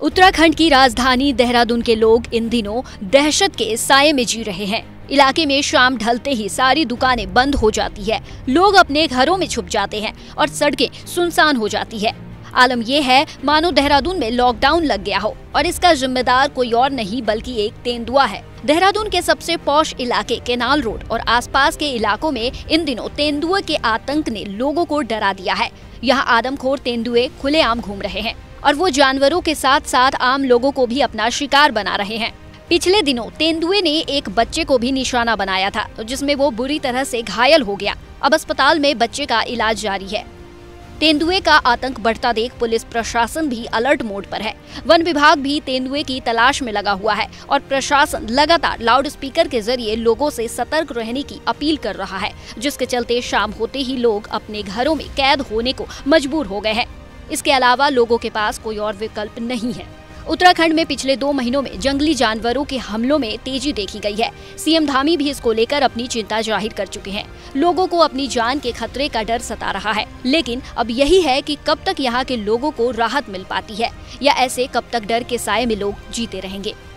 उत्तराखंड की राजधानी देहरादून के लोग इन दिनों दहशत के साये में जी रहे हैं। इलाके में शाम ढलते ही सारी दुकानें बंद हो जाती है, लोग अपने घरों में छुप जाते हैं और सड़कें सुनसान हो जाती है। आलम यह है मानो देहरादून में लॉकडाउन लग गया हो और इसका जिम्मेदार कोई और नहीं बल्कि एक तेंदुआ है। देहरादून के सबसे पॉश इलाके केनाल रोड और आसपास के इलाकों में इन दिनों तेंदुए के आतंक ने लोगों को डरा दिया है। यहाँ आदमखोर तेंदुए खुलेआम घूम रहे हैं और वो जानवरों के साथ साथ आम लोगों को भी अपना शिकार बना रहे हैं। पिछले दिनों तेंदुए ने एक बच्चे को भी निशाना बनाया था, जिसमें वो बुरी तरह से घायल हो गया। अब अस्पताल में बच्चे का इलाज जारी है। तेंदुए का आतंक बढ़ता देख पुलिस प्रशासन भी अलर्ट मोड पर है। वन विभाग भी तेंदुए की तलाश में लगा हुआ है और प्रशासन लगातार लाउड स्पीकर के जरिए लोगों से सतर्क रहने की अपील कर रहा है, जिसके चलते शाम होते ही लोग अपने घरों में कैद होने को मजबूर हो गए हैं। इसके अलावा लोगों के पास कोई और विकल्प नहीं है। उत्तराखंड में पिछले 2 महीनों में जंगली जानवरों के हमलों में तेजी देखी गई है। सीएम धामी भी इसको लेकर अपनी चिंता जाहिर कर चुके हैं। लोगों को अपनी जान के खतरे का डर सता रहा है, लेकिन अब यही है कि कब तक यहाँ के लोगों को राहत मिल पाती है या ऐसे कब तक डर के साए में लोग जीते रहेंगे।